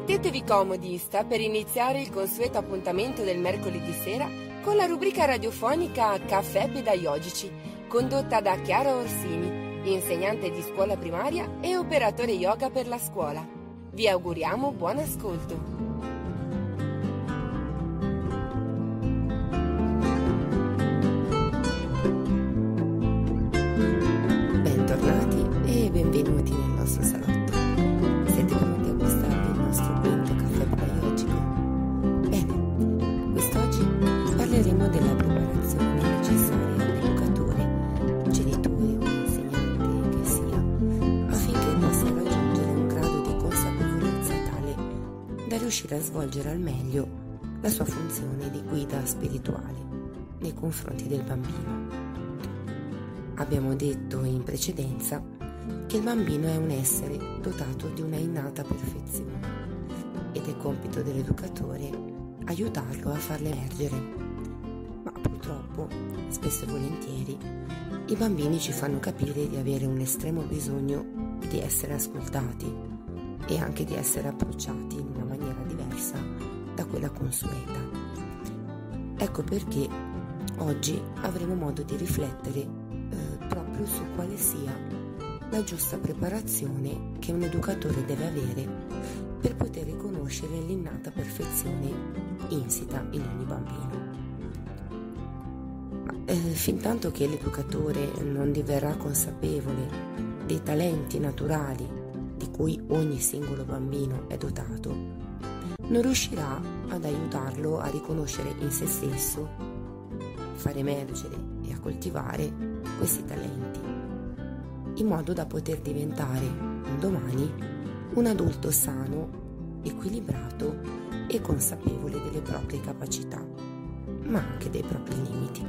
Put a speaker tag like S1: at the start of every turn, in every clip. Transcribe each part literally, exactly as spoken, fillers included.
S1: Mettetevi comodi sta per iniziare il consueto appuntamento del mercoledì sera con la rubrica radiofonica Caffè Pedagogici, condotta da Chiara Orsini, insegnante di scuola primaria e operatore yoga per la scuola. Vi auguriamo buon ascolto. Bentornati e benvenuti nel nostro salotto. Siete pronti a gustarvi il nostro quinto caffè pedagogico? Bene, quest'oggi parleremo della preparazione necessaria all'educatore, genitore o insegnante che sia, affinché possa raggiungere un grado di consapevolezza tale da riuscire a svolgere al meglio la sua funzione di guida spirituale nei confronti del bambino. Abbiamo detto in precedenza che il bambino è un essere dotato di una innata perfezione ed è compito dell'educatore aiutarlo a farla emergere. Ma purtroppo, spesso e volentieri, i bambini ci fanno capire di avere un estremo bisogno di essere ascoltati e anche di essere approcciati in una maniera diversa da quella consueta. Ecco perché oggi avremo modo di riflettere eh, proprio su quale sia la giusta preparazione che un educatore deve avere per poter riconoscere l'innata perfezione insita in ogni bambino. Ma, eh, fintanto che l'educatore non diverrà consapevole dei talenti naturali di cui ogni singolo bambino è dotato, non riuscirà ad aiutarlo a riconoscere in se stesso, far emergere e a coltivare questi talenti, in modo da poter diventare un domani un adulto sano, equilibrato e consapevole delle proprie capacità, ma anche dei propri limiti.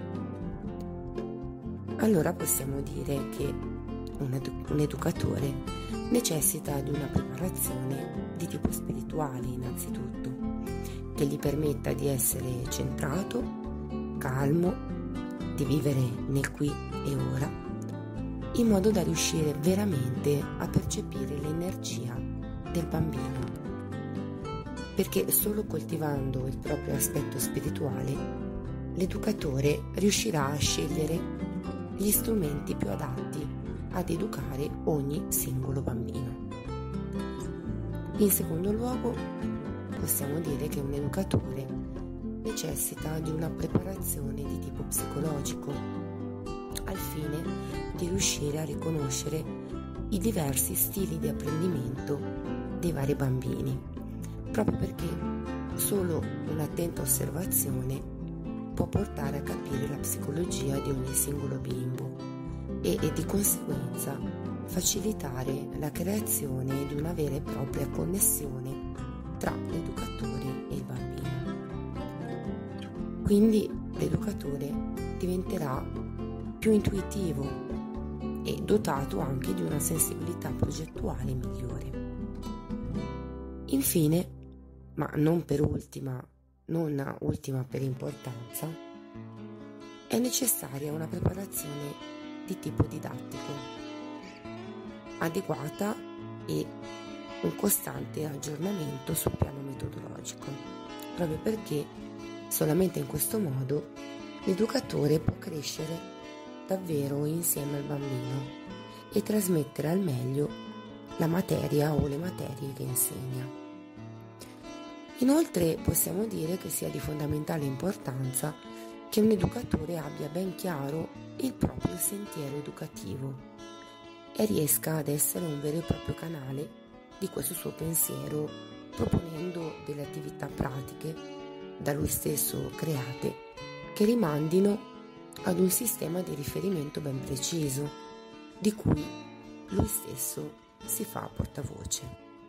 S1: Allora possiamo dire che un, edu- un educatore necessita di una preparazione di tipo spirituale innanzitutto, che gli permetta di essere centrato, calmo, di vivere nel qui e ora, in modo da riuscire veramente a percepire l'energia del bambino. Perché solo coltivando il proprio aspetto spirituale, l'educatore riuscirà a scegliere gli strumenti più adatti ad educare ogni singolo bambino. In secondo luogo, possiamo dire che un educatore necessita di una preparazione di tipo psicologico, al fine di riuscire a riconoscere i diversi stili di apprendimento dei vari bambini, proprio perché solo un'attenta osservazione può portare a capire la psicologia di ogni singolo bimbo e, e di conseguenza facilitare la creazione di una vera e propria connessione tra l'educatore e il bambino. Quindi l'educatore diventerà più intuitivo e dotato anche di una sensibilità progettuale migliore. Infine, ma non per ultima, non ultima per importanza, è necessaria una preparazione di tipo didattico, adeguata e un costante aggiornamento sul piano metodologico, proprio perché solamente in questo modo l'educatore può crescere davvero insieme al bambino e trasmettere al meglio la materia o le materie che insegna. Inoltre possiamo dire che sia di fondamentale importanza che un educatore abbia ben chiaro il proprio sentiero educativo e riesca ad essere un vero e proprio canale di questo suo pensiero, proponendo delle attività pratiche da lui stesso create che rimandino ad un sistema di riferimento ben preciso, di cui lui stesso si fa portavoce.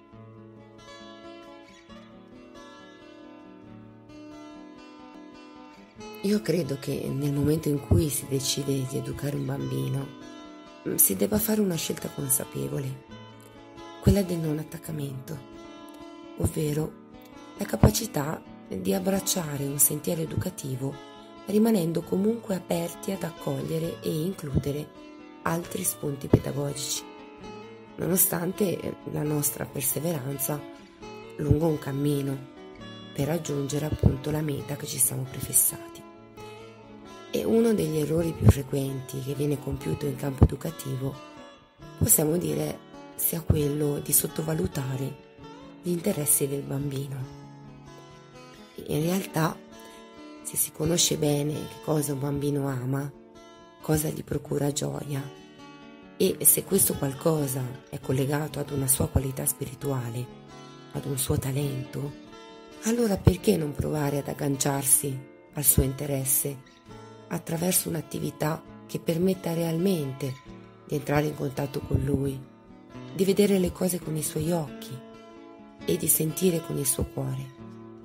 S1: Io credo che nel momento in cui si decide di educare un bambino, si debba fare una scelta consapevole, quella del non attaccamento, ovvero la capacità di abbracciare un sentiero educativo rimanendo comunque aperti ad accogliere e includere altri spunti pedagogici, nonostante la nostra perseveranza lungo un cammino per raggiungere appunto la meta che ci siamo prefissati. E uno degli errori più frequenti che viene compiuto in campo educativo possiamo dire sia quello di sottovalutare gli interessi del bambino. In realtà, se si conosce bene che cosa un bambino ama, cosa gli procura gioia, e se questo qualcosa è collegato ad una sua qualità spirituale, ad un suo talento, allora perché non provare ad agganciarsi al suo interesse attraverso un'attività che permetta realmente di entrare in contatto con lui, di vedere le cose con i suoi occhi e di sentire con il suo cuore.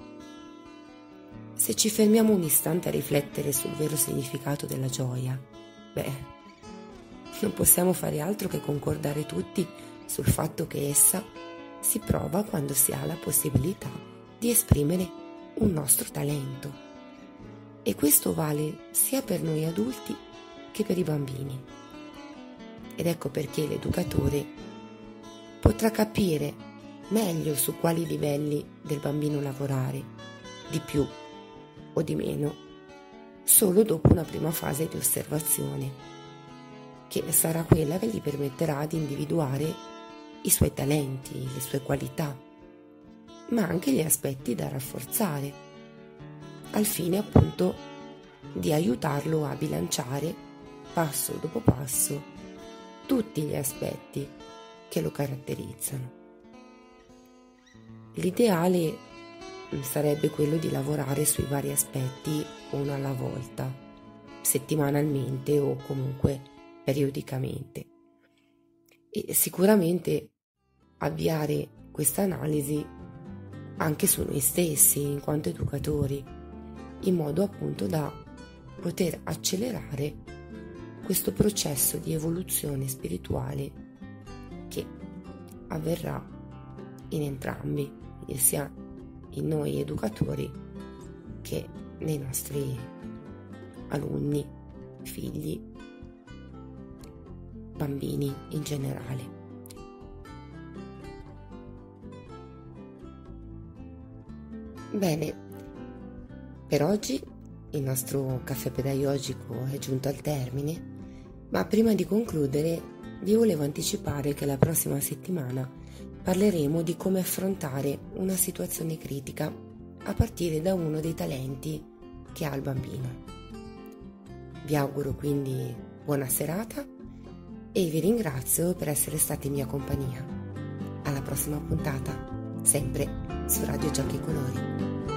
S1: Se ci fermiamo un istante a riflettere sul vero significato della gioia, beh, non possiamo fare altro che concordare tutti sul fatto che essa si prova quando si ha la possibilità di esprimere un nostro talento. E questo vale sia per noi adulti che per i bambini. Ed ecco perché l'educatore potrà capire meglio su quali livelli del bambino lavorare, di più o di meno, solo dopo una prima fase di osservazione, che sarà quella che gli permetterà di individuare i suoi talenti, le sue qualità, ma anche gli aspetti da rafforzare, al fine appunto di aiutarlo a bilanciare passo dopo passo tutti gli aspetti che lo caratterizzano. L'ideale sarebbe quello di lavorare sui vari aspetti uno alla volta, settimanalmente o comunque periodicamente, e sicuramente avviare questa analisi anche su noi stessi in quanto educatori, in modo appunto da poter accelerare questo processo di evoluzione spirituale che avverrà in entrambi, sia in noi educatori che nei nostri alunni, figli, bambini in generale. Bene, per oggi il nostro caffè pedagogico è giunto al termine, ma prima di concludere vi volevo anticipare che la prossima settimana parleremo di come affrontare una situazione critica a partire da uno dei talenti che ha il bambino. Vi auguro quindi buona serata e vi ringrazio per essere stati in mia compagnia. Alla prossima puntata, sempre su Radio Giochi e Colori.